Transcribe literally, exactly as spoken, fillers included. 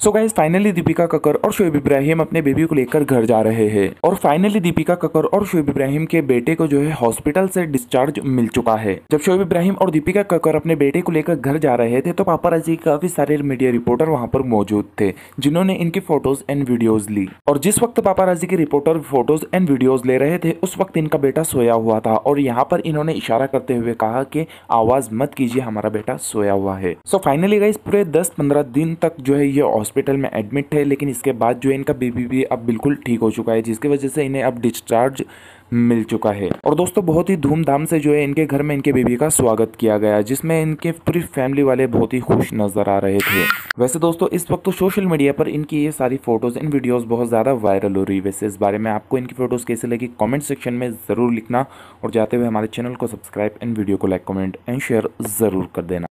सो guys finally Deepika Kakkar और शोएब इब्राहिम अपने baby को लेकर घर जा रहे हैं और फाइनली दीपिका कक्कर और शोएब इब्राहिम के बेटे को जो है हॉस्पिटल से डिस्चार्ज मिल चुका है। जब शोएब इब्राहिम और दीपिका कक्कर अपने बेटे को लेकर घर जा रहे थे तो पापाराजी काफी सारे मीडिया रिपोर्टर वहां पर मौजूद थे जिन्होंने इनकी फोटोज एंड वीडियोज ली। और जिस वक्त पापाराजी के रिपोर्टर फोटोज एंड वीडियोज ले रहे थे उस वक्त इनका बेटा सोया हुआ था और यहाँ पर इन्होंने इशारा करते हुए कहा कि आवाज मत कीजिए, हमारा बेटा सोया हुआ है। सो फाइनली गाइस पूरे दस पंद्रह दिन तक जो है ये हॉस्पिटल में एडमिट थे, लेकिन इसके बाद जो है इनका बेबी भी अब बिल्कुल ठीक हो चुका है जिसकी वजह से इन्हें अब डिस्चार्ज मिल चुका है। और दोस्तों बहुत ही धूमधाम से जो है इनके घर में इनके बेबी का स्वागत किया गया जिसमें इनके पूरी फैमिली वाले बहुत ही खुश नजर आ रहे थे। वैसे दोस्तों इस वक्त तो सोशल मीडिया पर इनकी ये सारी फोटोज एंड वीडियोस बहुत ज्यादा वायरल हो रही है। वैसे इस बारे में आपको इनकी फोटोज कैसे लगी कमेंट सेक्शन में जरूर लिखना और जाते हुए हमारे चैनल को सब्सक्राइब एंड वीडियो को लाइक कमेंट एंड शेयर जरूर कर देना।